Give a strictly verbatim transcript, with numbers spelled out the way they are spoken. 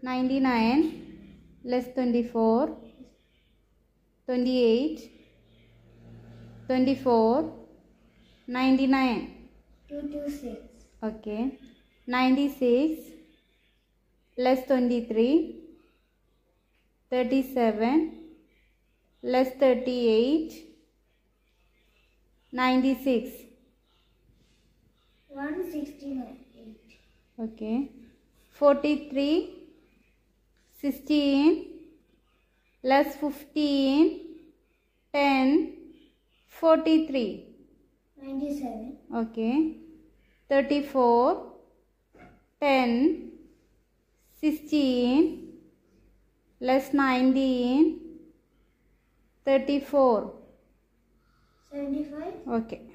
ninety-nine less twenty-four, twenty-eight, twenty-four, ninety-nine. two twenty-six. Okay. ninety-six less twenty-three, thirty-seven less thirty-eight, ninety-six. one sixty-eight. Okay. forty-three, sixteen less fifteen, ten, forty-three. ninety-seven. Okay. thirty-four, ten, sixteen less nineteen, thirty-four. seventy-five. Okay.